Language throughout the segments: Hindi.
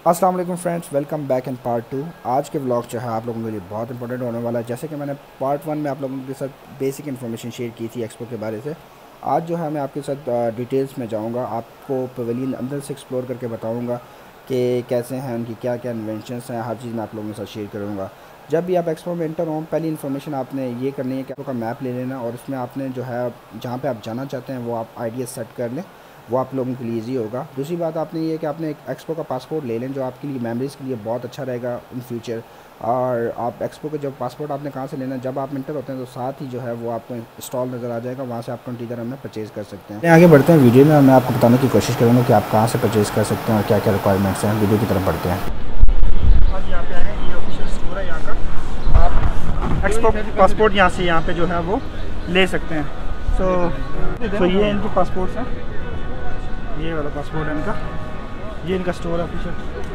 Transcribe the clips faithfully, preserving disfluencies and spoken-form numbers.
अस्सलाम वालेकुम friends, welcome back in part two. आज के व्लॉग जो है आप लोगों के लिए बहुत इंपॉर्टेंट होने वाला है। जैसे कि मैंने पार्ट वन में आप लोगों के साथ बेसिक इन्फॉर्मेशन शेयर की थी एक्सपो के बारे से, आज जो है मैं आपके साथ डिटेल्स में जाऊंगा। आपको पवेलियन अंदर से एक्सप्लोर करके बताऊंगा कि कैसे हैं, उनकी क्या क्या इन्वेंशंस हैं, हर चीज़ मैं आप लोगों के साथ शेयर करूँगा। जब भी आप एक्सपो में एंटर हों, पहली इन्फॉर्मेशन आपने ये करनी है कि आपका मैप ले लेना और उसमें आपने जो है जहाँ पे आप जाना चाहते हैं वो आप आइडिया सेट कर लें, वो आप लोगों के लिए ईजी होगा। दूसरी बात आपने ये कि आपने एक एक्सपो का पासपोर्ट ले लें, जो आपके लिए मेमोरीज़ के लिए बहुत अच्छा रहेगा इन फ्यूचर। और आप एक्सपो का जब पासपोर्ट आपने कहाँ से लेना, जब आप इंटर होते हैं तो साथ ही जो है वो आपको स्टॉल नज़र आ जाएगा, वहाँ से आप ट्वेंटी दरहम में परचेज़ कर सकते हैं। आगे बढ़ते हैं वीडियो में, मैं आपको बताने की कोशिश करूँगा कि आप कहाँ से परचेज़ कर सकते हैं और क्या क्या रिक्वायरमेंट्स हैं। वीडियो की तरफ बढ़ते हैं। आज यहाँ पे आए हैं, ये ऑफिशियल स्टोर है यहाँ का। आप एक्सपो पासपोर्ट यहाँ से यहाँ पे जो है वो ले सकते हैं। सो so, so ये इनके पासपोर्ट्स हैं, ये वाला पासपोर्ट है इनका, ये इनका स्टोर है ऑफिशियल।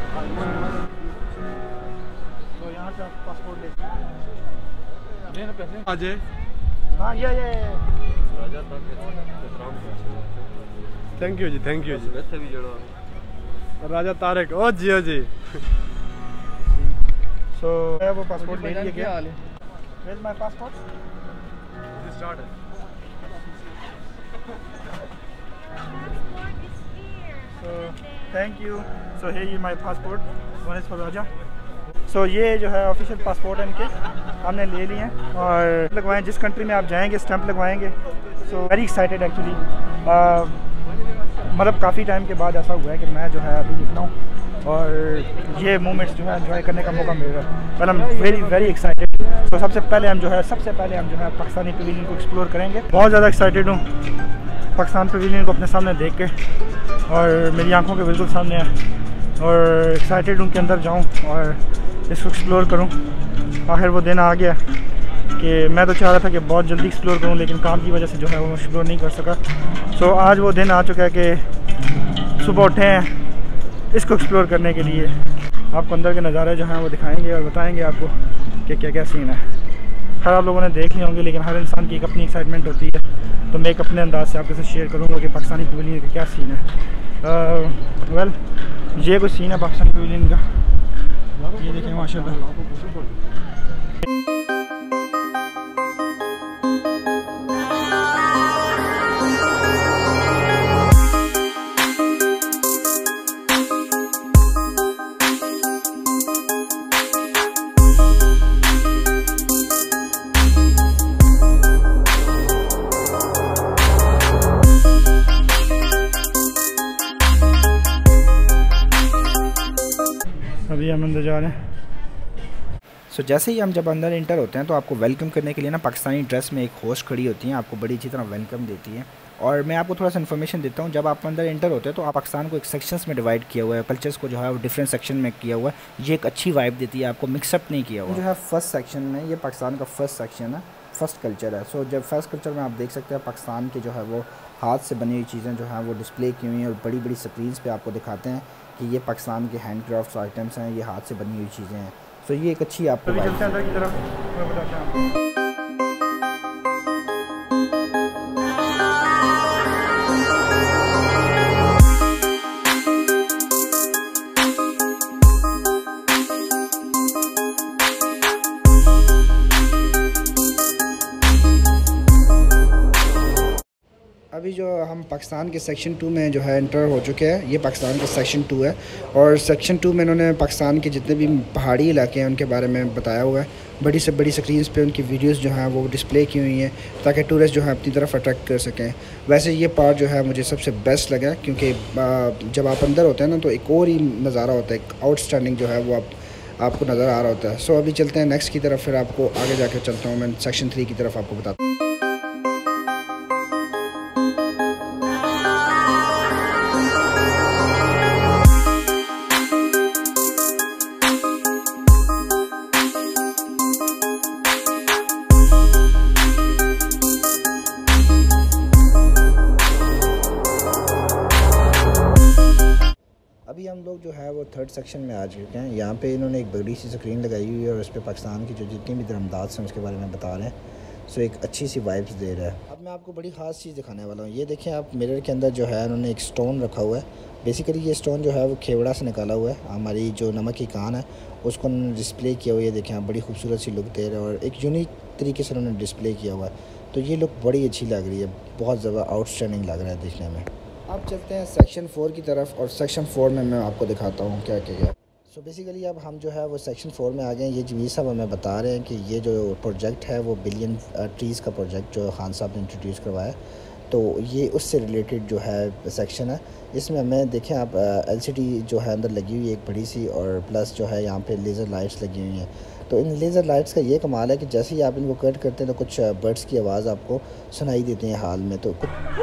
तो यहाँ से आप पासपोर्ट ले सकते हैं पैसे आ जाए। हाँ ये ये थैंक यू जी, थैंक यू जी। राजा तारक ओ जी ओ जी। सो so, वो पासपोर्ट ले लिया क्या? Where's my passport? This started. So thank you. So here is my passport. One is for Raja. So ये जो है ऑफिशियल पासपोर्ट है इनके, हमने ले लिए हैं और लगवाएं। जिस कंट्री में आप जाएंगे स्टैंप लगवाएंगे। सो वेरी एक्साइटेड एक्चुअली, मतलब काफ़ी टाइम के बाद ऐसा हुआ है कि मैं जो है अभी निकला हूँ और ये मोमेंट्स जो है एंजॉय करने का मौका मिल रहा है। Well I am very very excited. तो सबसे पहले हम जो है सबसे पहले हम जो है पाकिस्तानी पवेलियन को एक्सप्लोर करेंगे। बहुत ज़्यादा एक्साइटेड हूँ पाकिस्तान पवेलियन को अपने सामने देख के, और मेरी आंखों के बिल्कुल सामने है और एक्साइटेड हूँ कि अंदर जाऊँ और इसको एक्सप्लोर करूँ। आखिर वो दिन आ गया कि मैं तो चाह रहा था कि बहुत जल्दी एक्सप्लोर करूँ, लेकिन काम की वजह से जो है वो एक्सप्लोर नहीं कर सका। सो so, आज वो दिन आ चुका है कि सुबह उठे हैं इसको एक्सप्लोर करने के लिए। आपको अंदर के नज़ारे जो हैं वो दिखाएंगे और बताएंगे आपको कि क्या क्या सीन है। खैर आप लोगों ने देख लिए होंगे, लेकिन हर इंसान की एक अपनी एक्साइटमेंट होती है, तो मैं एक अपने अंदाज से आपके साथ शेयर करूँगा कि पाकिस्तानी पवेलियन का क्या सीन है। वेल uh, ये कुछ सीन है पाकिस्तानी पवेलियन का, ये देखें माशाल्लाह। अभी हम अंदर जा रहे हैं। सो so, जैसे ही हम जब अंदर इंटर होते हैं तो आपको वेलकम करने के लिए ना पाकिस्तानी ड्रेस में एक होस्ट खड़ी होती हैं, आपको बड़ी अच्छी तरह वेलकम देती हैं। और मैं आपको थोड़ा सा इन्फॉर्मेशन देता हूँ। जब आप अंदर इंटर होते हैं तो आप पाकिस्तान को एक सेक्शंस में डिवाइड किया हुआ है, कल्चर्स को जो है वो डिफरेंट सेक्शन में किया हुआ है। ये एक अच्छी वाइब देती है, आपको मिक्सअप नहीं किया हुआ। जो है फर्स्ट सेक्शन में, ये पाकिस्तान का फर्स्ट सेक्शन है, फर्स्ट कल्चर है। सो so, जब फर्स्ट कल्चर में आप देख सकते हैं पाकिस्तान के जो है वो हाथ से बनी हुई चीज़ें जो हैं वो डिस्प्ले की हुई हैं और बड़ी बड़ी स्क्रीन्स पे आपको दिखाते हैं कि ये पाकिस्तान के हैंड क्राफ्ट आइटम्स हैं, ये हाथ से बनी हुई चीज़ें हैं। सो so, ये एक अच्छी आपको अभी चलते हैं अंदर की तरफ, मैं बताता हूँ आपको। अभी जो हम पाकिस्तान के सेक्शन टू में जो है एंटर हो चुके हैं, ये पाकिस्तान का सेक्शन टू है। और सेक्शन टू में इन्होंने पाकिस्तान के जितने भी पहाड़ी इलाके हैं उनके बारे में बताया हुआ है। बड़ी से बड़ी स्क्रीन्स पे उनकी वीडियोस जो हैं वो डिस्प्ले की हुई हैं ताकि टूरिस्ट जो है अपनी तरफ अट्रैक्ट कर सकें। वैसे ये पार्ट जो है मुझे सबसे बेस्ट लगा, क्योंकि जब आप अंदर होते हैं ना तो एक और ही नज़ारा होता है, एक आउटस्टैंडिंग जो है वो आप आपको नज़र आ रहा होता है। सो अभी चलते हैं नेक्स्ट की तरफ, फिर आपको आगे जाकर चलता हूँ मैं सेक्शन थ्री की तरफ आपको बताता हूँ। अभी हम लोग जो है वो थर्ड सेक्शन में आ चुके हैं। यहाँ पे इन्होंने एक बड़ी सी स्क्रीन लगाई हुई है और उस पर पाकिस्तान की जो जितनी भी दरमदात हैं उसके बारे में बता रहे हैं। सो एक अच्छी सी वाइब्स दे रहा है। अब मैं आपको बड़ी ख़ास चीज़ दिखाने वाला हूँ। ये देखें आप, मिरर के अंदर जो है उन्होंने एक स्टोन रखा हुआ है। बेसिकली ये स्टोन जो है वो खेवड़ा से निकाला हुआ है। हमारी जो नमक की कान है उसको उन्होंने डिस्प्ले किया हुआ है। ये देखें आप, बड़ी खूबसूरत सी लुक दे रहे हैं और एक यूनिक तरीके से उन्होंने डिस्प्ले किया हुआ है। तो ये लुक बड़ी अच्छी लग रही है, बहुत ज़्यादा आउटस्टैंडिंग लग रहा है देखने में। अब चलते हैं सेक्शन फोर की तरफ और सेक्शन फोर में मैं आपको दिखाता हूँ क्या क्या क्या। सो बेसिकली अब हम जो है वो सेक्शन फोर में आ गए हैं। ये जमीर साहब हमें बता रहे हैं कि ये जो प्रोजेक्ट है वो बिलियन ट्रीज़ का प्रोजेक्ट जो खान साहब ने इंट्रोड्यूस करवाया, तो ये उससे रिलेटेड जो है सेक्शन है। इसमें हमें देखें आप, एलसीडी जो है अंदर लगी हुई है एक बड़ी सी, और प्लस जो है यहाँ पे लेज़र लाइट्स लगी हुई हैं। तो इन लेज़र लाइट्स का ये कमाल है कि जैसे ही आप इनको कट करते हैं तो कुछ बर्ड्स की आवाज़ आपको सुनाई देती है हाल में। तो कुछ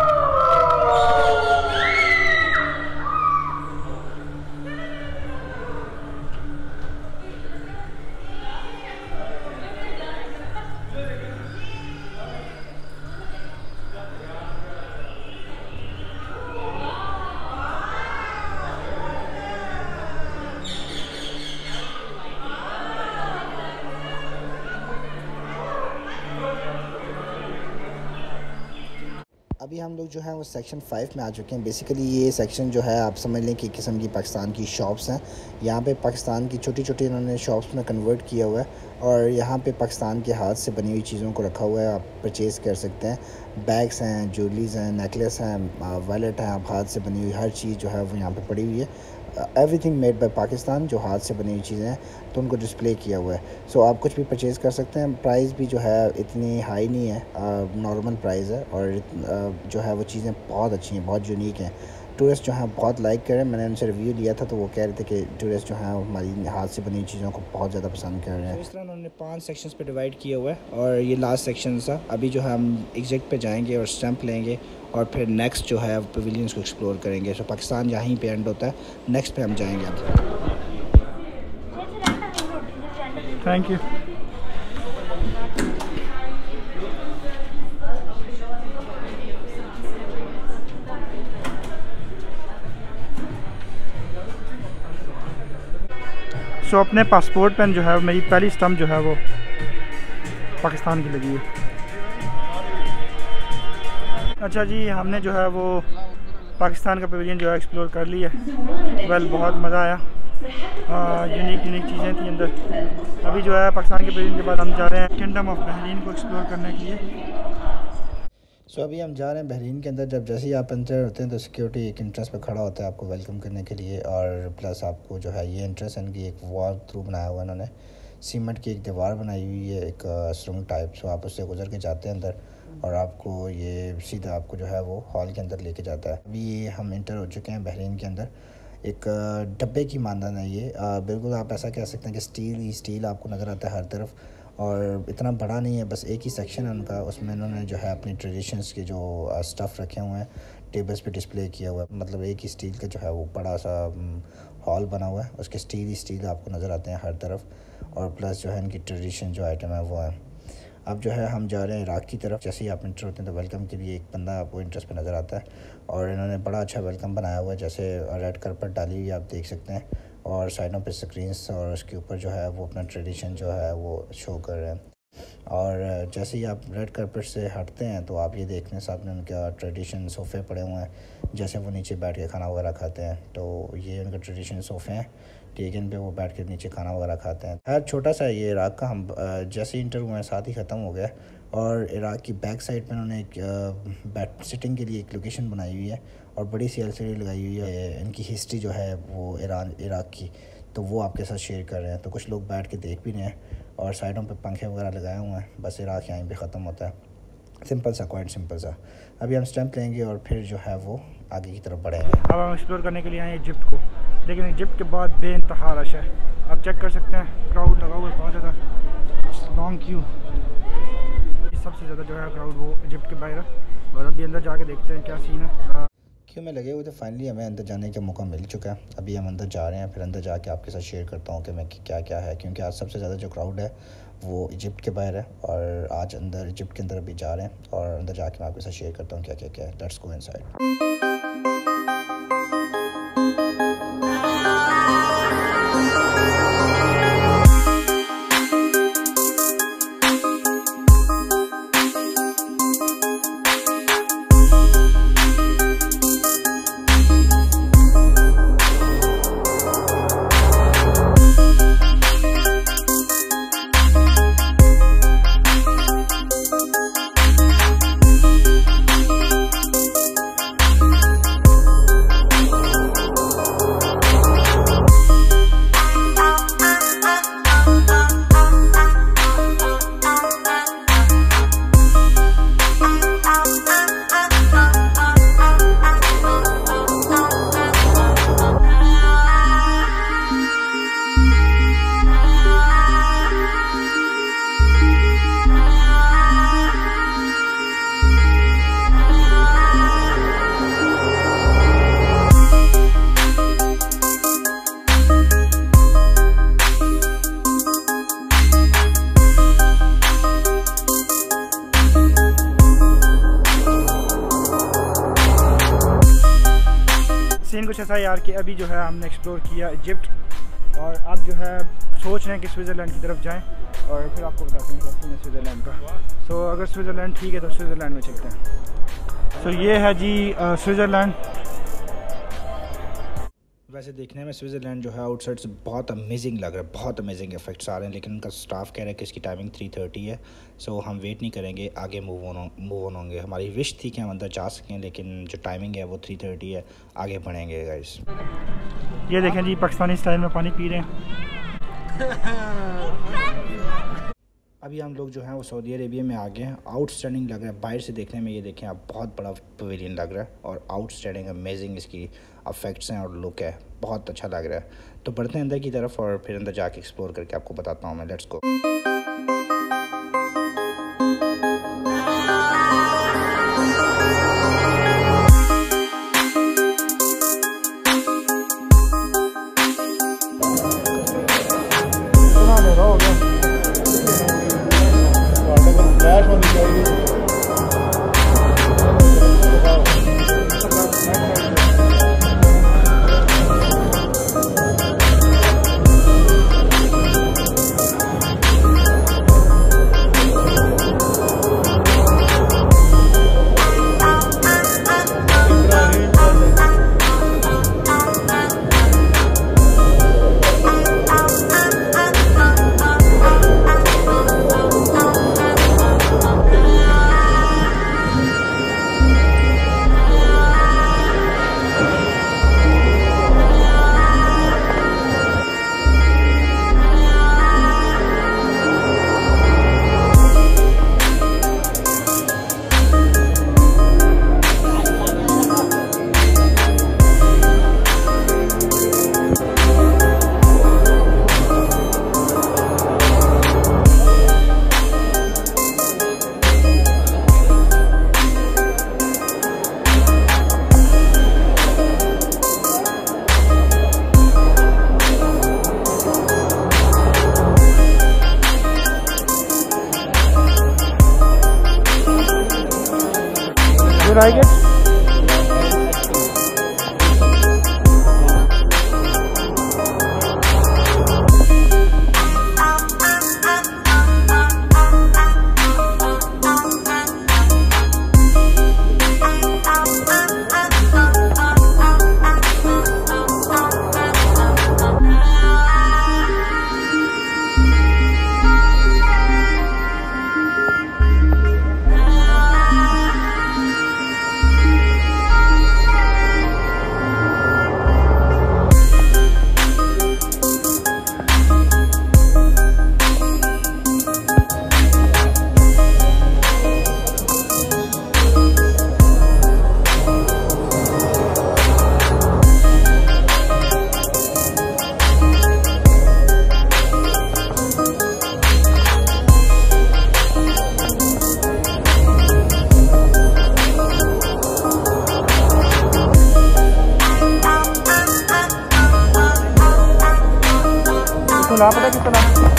अभी हम लोग जो है वो सेक्शन फाइव में आ चुके हैं। बेसिकली ये सेक्शन जो है आप समझ लें कि किस्म की पाकिस्तान की शॉप्स हैं। यहाँ पे पाकिस्तान की छोटी छोटी इन्होंने शॉप्स में कन्वर्ट किया हुआ है और यहाँ पे पाकिस्तान के हाथ से बनी हुई चीज़ों को रखा हुआ है, आप परचेज़ कर सकते हैं। बैग्स हैं, ज्वेलरीज हैं, नेकलेस हैं, वॉलेट हैं, आप हाथ से बनी हुई हर चीज़ जो है वो यहाँ पे पड़ी हुई है। एवरीथिंग मेड बाय पाकिस्तान, जो हाथ से बनी हुई चीज़ें हैं तो उनको डिस्प्ले किया हुआ है। सो so, आप कुछ भी परचेज़ कर सकते हैं। प्राइस भी जो है इतनी हाई नहीं है, नॉर्मल प्राइस है और uh, जो है वो चीज़ें बहुत अच्छी हैं, बहुत यूनिक हैं। टूरिस्ट जो हैं बहुत लाइक करें। मैंने उनसे रिव्यू लिया था तो वो कह रहे थे कि टूरिस्ट जो हैं हमारी हाथ से बनी चीज़ों को बहुत ज़्यादा पसंद कर रहे हैं। तो इस तरह उन्होंने पांच सेक्शंस पे डिवाइड किया हुआ है और ये लास्ट सेक्शन था। अभी जो है हम एग्जिट पे जाएंगे और स्टैंप लेंगे और फिर नेक्स्ट जो है पवेलियंस को एक्सप्लोर करेंगे। सो पाकिस्तान यहीं पे एंड होता है, नेक्स्ट पे हम जाएंगे अब। Thank you. सो so, अपने पासपोर्ट पेन जो है मेरी पहली स्टम्प जो है वो पाकिस्तान की लगी है। अच्छा जी, हमने जो है वो पाकिस्तान का पवेलियन जो है एक्सप्लोर कर लिया। वेल बहुत मज़ा आया, यूनिक यूनिक चीज़ें थी अंदर। अभी जो है पाकिस्तान के पवेलियन के बाद हम जा रहे हैं किंगडम ऑफ बहरीन को एक्सप्लोर करने के लिए। सो so, अभी हम जा रहे हैं बहरीन के अंदर। जब जैसे ही आप एंटर होते हैं तो सिक्योरिटी एक इंट्रेंस पे खड़ा होता है आपको वेलकम करने के लिए, और प्लस आपको जो है ये इंट्रेंस इनकी एक वॉल थ्रू बनाया हुआ है इन्होंने, सीमेंट की एक दीवार बनाई हुई है, एक सुरंग टाइप। सो आप उससे गुजर के जाते हैं अंदर और आपको ये सीधा आपको जो है वो हॉल के अंदर लेके जाता है। अभी ये हम इंटर हो चुके हैं बहरीन के अंदर। एक डब्बे की मानदान है ये, बिल्कुल आप ऐसा कह सकते हैं कि स्टील ही स्टील आपको नज़र आता है हर तरफ, और इतना बड़ा नहीं है, बस एक ही सेक्शन है उनका। उसमें इन्होंने जो है अपनी ट्रेडिशंस के जो स्टफ़ रखे हुए हैं टेबल्स पे डिस्प्ले किया हुआ है। मतलब एक ही स्टील का जो है वो बड़ा सा हॉल बना हुआ है, उसके स्टील ही स्टील आपको नज़र आते हैं हर तरफ, और प्लस जो है इनकी ट्रेडिशन जो आइटम है वो है। अब जो है हम जा रहे हैं इराक़ की तरफ। जैसे ही आप इंटर होते हैं तो वेलकम के लिए एक बंदा आपको इंट्रेस्ट पे नज़र आता है और इन्होंने बड़ा अच्छा वेलकम बनाया हुआ है। जैसे रेड कारपेट डाली हुई आप देख सकते हैं और साइडों पे स्क्रीन्स, और उसके ऊपर जो है वो अपना ट्रेडिशन जो है वो शो कर रहे हैं। और जैसे ही आप रेड कार्पेट से हटते हैं तो आप ये देखने सामने उनका ट्रेडिशन सोफ़े पड़े हुए हैं, जैसे वो नीचे बैठ के खाना वगैरह खाते हैं। तो ये उनका ट्रेडिशन सोफ़े हैं, ठीक है, इन पे वो बैठ के नीचे खाना वगैरह खाते हैं। खैर छोटा सा ये इराक़ का, हम जैसे इंटर हुए हैं साथ ही ख़त्म हो गया। और इराक़ की बैक साइड पे उन्होंने एक बैठ सिटिंग के लिए एक लोकेशन बनाई हुई है और बड़ी सी एलसीडी लगाई हुई है। इनकी हिस्ट्री जो है वो ईरान इराक़ की, तो वो आपके साथ शेयर कर रहे हैं। तो कुछ लोग बैठ के देख भी रहे हैं और साइडों पे पंखे वगैरह लगाए हुए हैं। बस इराक़ यहीं पे ख़त्म होता है, सिंपल सा, क्वाइट सिंपल सा। अभी हम स्टैंप लेंगे और फिर जो है वो आगे की तरफ बढ़ेंगे। अब हम एक्सप्लोर करने के लिए आए इजिप्ट को, लेकिन इजिप्ट के बाद बेइंतहा रश है। आप चेक कर सकते हैं, क्राउड लगा हुआ है बहुत ज़्यादा, लॉन्ग क्यू। सबसे ज़्यादा जो है क्राउड वो इजिप्ट के बाहर है, और अभी अंदर जाके देखते हैं क्या सीन है। क्यों में लगे हुए थे, फाइनली हमें अंदर जाने का मौका मिल चुका है। अभी हम अंदर जा रहे हैं, फिर अंदर जाके आपके साथ शेयर करता हूँ कि मैं क्या क्या है, क्योंकि आज सबसे ज़्यादा जो क्राउड है वो इजिप्ट के बाहर है, और आज अंदर इजिप्ट के अंदर अभी जा रहे हैं और अंदर जाके मैं आपके साथ शेयर करता हूँ क्या क्या क्या है। Let's go inside. ऐसा यार कि अभी जो है हमने एक्सप्लोर किया इजिप्ट और अब जो है सोच रहे हैं कि स्विट्ज़रलैंड की तरफ जाएं और फिर आपको बताते हैं कैसे है स्विट्ज़रलैंड का। सो so, अगर स्विट्ज़रलैंड ठीक है तो स्विट्ज़रलैंड में चलते हैं। सो so, ये है जी स्विट्ज़रलैंड। वैसे देखने में स्विट्ज़रलैंड जो है आउटसाइड से बहुत अमेजिंग लग रहा है, बहुत अमेजिंग इफेक्ट्स आ रहे हैं, लेकिन उनका स्टाफ कह रहा है कि इसकी टाइमिंग थ्री थर्टी है। सो so, हम वेट नहीं करेंगे, आगे मूव ऑन मूव ऑन होंगे। हमारी विश थी कि हम अंदर जा सकें, लेकिन जो टाइमिंग है वो थ्री थर्टी है, आगे बढ़ेंगे गाइस। ये देखें जी पाकिस्तानी स्टाइल में पानी पी रहे हैं। अभी हम लोग जो हैं वो सऊदी अरेबिया में आ गए हैं। आउटस्टैंडिंग लग रहा है बाहर से देखने में, ये देखें आप, बहुत बड़ा पवेलियन लग रहा है और आउटस्टैंडिंग अमेजिंग इसकी इफेक्ट्स हैं और लुक है, बहुत अच्छा लग रहा है। तो बढ़ते हैं अंदर की तरफ और फिर अंदर जाके एक्सप्लोर करके आपको बताता हूँ मैं। Let's go. You like it? सुना पता कितना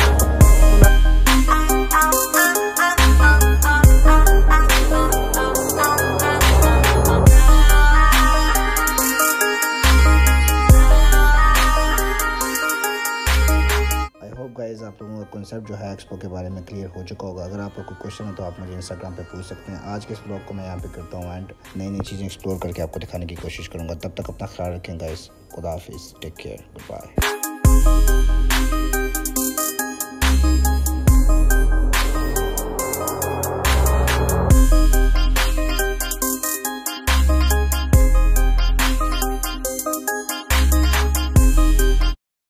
गाइस आप लोगों का कॉन्सेप्ट जो है एक्सपो के बारे में क्लियर हो चुका होगा। अगर आपको कोई क्वेश्चन है तो आप मुझे इंस्टाग्राम पे पूछ सकते हैं। आज के इस ब्लॉग को मैं यहाँ पे करता हूँ एंड नई नई चीज़ें एक्सप्लोर करके आपको दिखाने की कोशिश करूँगा। तब तक अपना ख्याल रखें गाइस। खुदा हाफिज़, टेक केयर, गुड बाय।